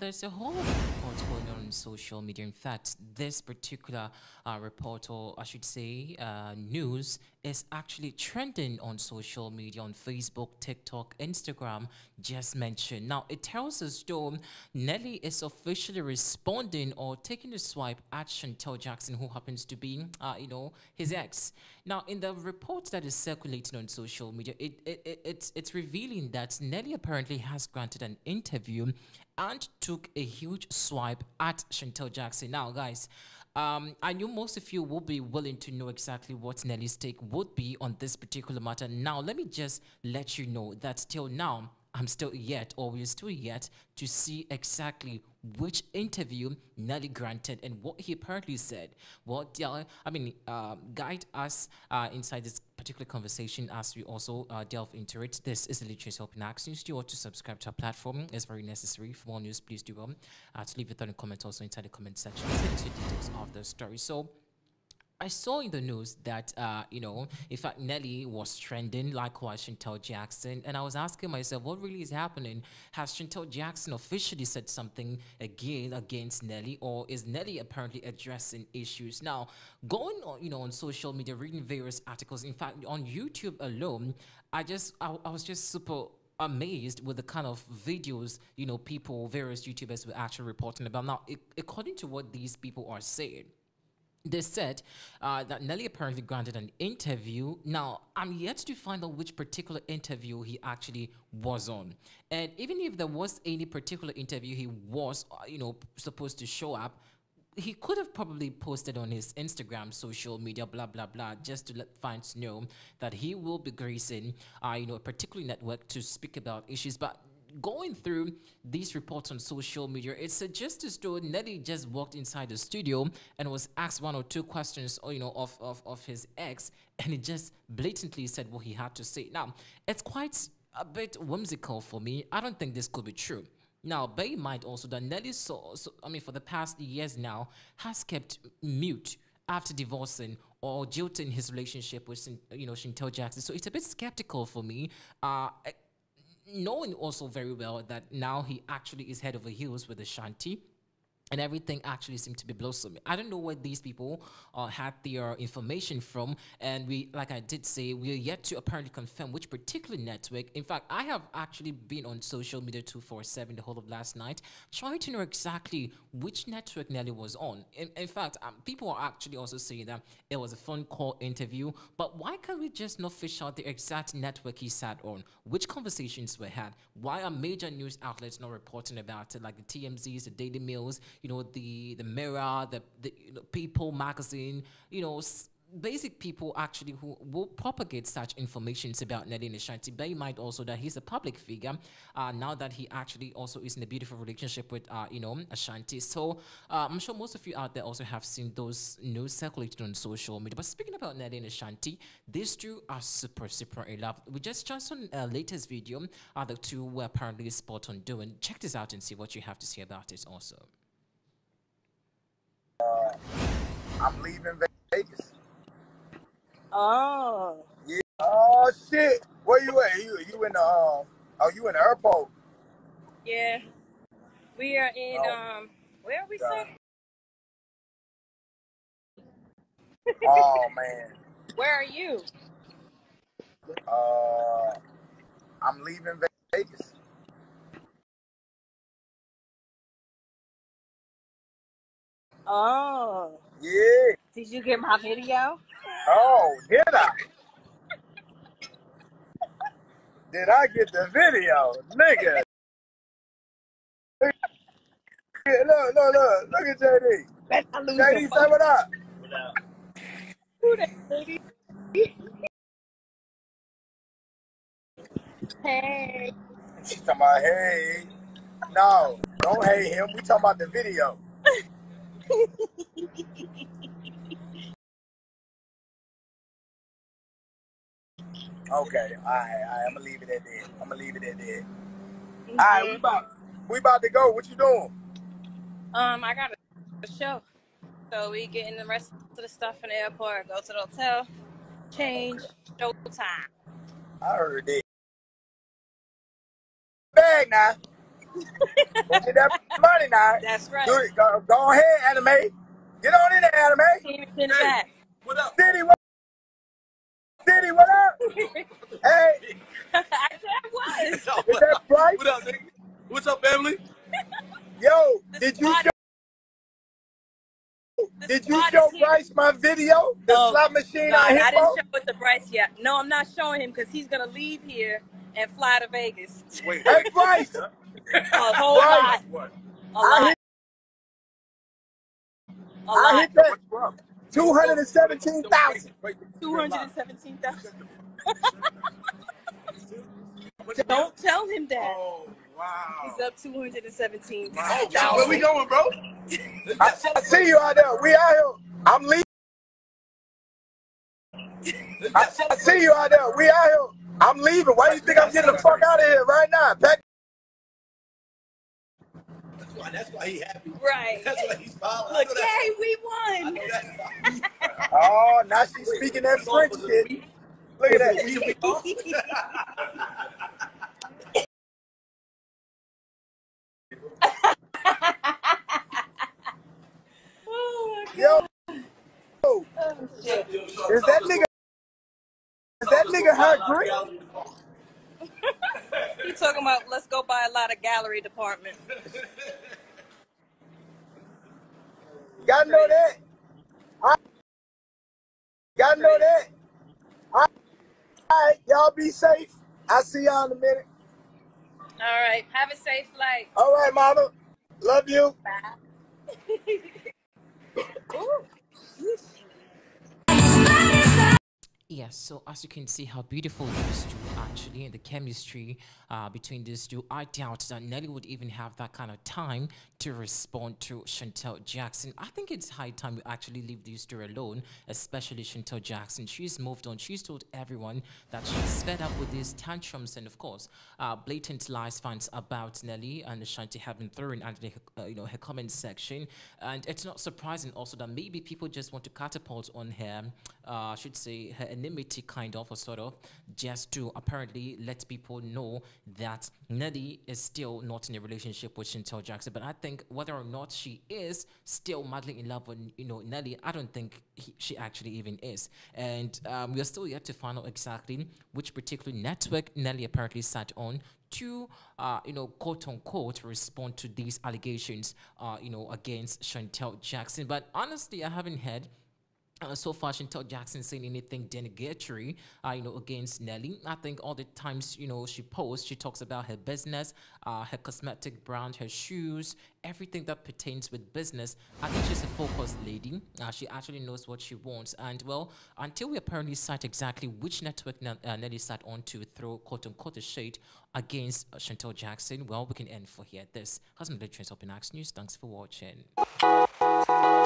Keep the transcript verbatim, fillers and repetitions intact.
there's a whole lot of reports going on in social media. In fact, this particular uh, report, or I should say, uh, news, is actually trending on social media, on Facebook, TikTok, Instagram, just mentioned. Now, it tells us though Nelly is officially responding or taking a swipe at Chantel Jackson, who happens to be, uh, you know, his ex. Now, in the report that is circulating on social media, it, it, it it's it's revealing that Nelly apparently has granted an interview and took a huge swipe at Chantel Jackson. Now, guys, um, I know most of you will be willing to know exactly what Nelly's take would be on this particular matter. Now, let me just let you know that till now, I'm still yet, or we're still yet, to see exactly which interview Nelly granted and what he apparently said. What, well, I mean, uh, guide us uh, inside this particular conversation as we also uh, delve into it. This is the Literacy Open Access. Do you want to subscribe to our platform? It's very necessary. For more news, please do well. Uh, to leave your thought and comment also inside the comment section. Let's get into the details of the story. So, I saw in the news that, uh, you know, in fact, Nelly was trending, likewise Chantel Jackson, and I was asking myself, what really is happening? Has Chantel Jackson officially said something again against Nelly, or is Nelly apparently addressing issues? Now, going on, you know, on social media, reading various articles, in fact, on YouTube alone, I just, I, I was just super amazed with the kind of videos, you know, people, various YouTubers were actually reporting about. Now, it, according to what these people are saying, they said uh, that Nelly apparently granted an interview. Now, I'm yet to find out which particular interview he actually was on. And even if there was any particular interview he was, uh, you know, supposed to show up, he could have probably posted on his Instagram, social media, blah, blah, blah, just to let fans know that he will be gracing, uh, you know, a particular network to speak about issues. But going through these reports on social media, it suggests as though Nelly just walked inside the studio and was asked one or two questions, or, you know, of, of, of his ex, and he just blatantly said what he had to say. Now, it's quite a bit whimsical for me. I don't think this could be true. Now, bear in mind also that Nelly, so, so, I mean, for the past years now, has kept mute after divorcing or jilting his relationship with, you know, Chantel Jackson. So it's a bit skeptical for me. Uh, knowing also very well that now he actually is head over heels with Ashanti, and everything actually seemed to be blossoming. I don't know where these people uh, had their information from, and we, like I did say, we are yet to apparently confirm which particular network. In fact, I have actually been on social media two forty-seven the whole of last night, trying to know exactly which network Nelly was on. In, in fact, um, people are actually also saying that it was a phone call interview, but why can't we just not fish out the exact network he sat on? Which conversations were had? Why are major news outlets not reporting about it, like the T M Zs, the Daily Mails, you know, the the Mirror, the, the you know, People magazine, you know, s basic people actually who will propagate such informations about Nelly and Ashanti. Bear in mind also that he's a public figure, uh, now that he actually also is in a beautiful relationship with, uh, you know, Ashanti. So uh, I'm sure most of you out there also have seen those news circulated on social media. But speaking about Nelly and Ashanti, these two are super, super in love. We just just on a latest video, uh, the two were apparently spot on doing. Check this out and see what you have to say about it also. I'm leaving Vegas. Oh. Yeah. Oh shit. Where you at? You you in the um? Oh, you in the airport? Yeah. We are in Oh, um. Where are we, God. sir? Oh man. Where are you? Uh, I'm leaving Vegas. Oh. Yeah. Did you get my video? Oh, did I? Did I get the video, nigga? Look, look, look, look at J D. Let I lose J your D, say phone. what up. Who that lady? Hey. She talking about, hey, no, don't hate him. We talking about the video. Okay, all right, all right. I'm gonna leave it at that. I'm gonna leave it at that. All right, we Mhm. about we about to go. What you doing? Um, I got a show, so we getting the rest of the stuff in the airport. Go to the hotel, change, show time. I heard that. Bag now. Go get that money now. That's right. Do it. Go, go ahead, anime. Get on in there, anime. Team is in the back. What up? Diddy, what, Diddy, what up? Hey, I said it was. is that Bryce? What up, nigga? What's up, family? Yo, did you show, did you show Bryce my video? The No, slot machine no, on I didn't Hippo? show it to Bryce yet. No, I'm not showing him because he's gonna leave here and fly to Vegas. Wait, Hey, wait. Bryce. A whole Bryce. lot. What? A I lot. hit, A I lot. hit that What up? two hundred seventeen thousand. Wait, Two hundred seventeen thousand. wait. Don't tell him that. Oh, wow. He's up two hundred seventeen Oh, thousand. where we going, bro? I, I see you out there. We out here. I'm leaving. I, I see you out there. We out here. I'm leaving. Why do you think I'm getting the fuck out of here right now? Pack. That's why, that's why he happy. Right. That's why he's smiling. Look, I know that's- yay, we I won. know that's why. Oh, now she's speaking that French shit. Look at that. We- we- Oh, my Yo, Oh, shit. is that nigga? Is that nigga Hot Green? He talking about let's go buy a lot of gallery department. Y'all know that. I, y'all know that. All right, y'all be safe. I'll see y'all in a minute. All right. Have a safe flight. All right, mama. Love you. Ooh. Yes, so as you can see how beautiful these two actually and the chemistry uh, between these two, I doubt that Nelly would even have that kind of time to respond to Chantel Jackson. I think it's high time we actually leave these two alone, especially Chantel Jackson. She's moved on. She's told everyone that she's fed up with these tantrums and, of course, uh, blatant lies fans about Nelly and Shanti have been thrown under the, uh, you know, her comment section. And it's not surprising also that maybe people just want to catapult on her, uh, I should say, her enmity kind of or sort of, just to apparently let people know that Nelly is still not in a relationship with Chantel Jackson. But I think whether or not she is still madly in love with, you know, Nelly, I don't think he, she actually even is. And um, we are still yet to find out exactly which particular network Nelly apparently sat on to, uh, you know, quote unquote, respond to these allegations, uh, you know, against Chantel Jackson. But honestly, I haven't heard Uh, so far, Chantel Jackson saying anything derogatory, uh, you know, against Nelly. I think all the times, you know, she posts, she talks about her business, uh, her cosmetic brand, her shoes, everything that pertains with business. I think she's a focused lady. Uh, she actually knows what she wants. And, well, until we apparently cite exactly which network N uh, Nelly sat on to throw, quote-unquote, a shade against uh, Chantel Jackson, well, we can end for here. This has been the Trends Up in Axe News. Thanks for watching.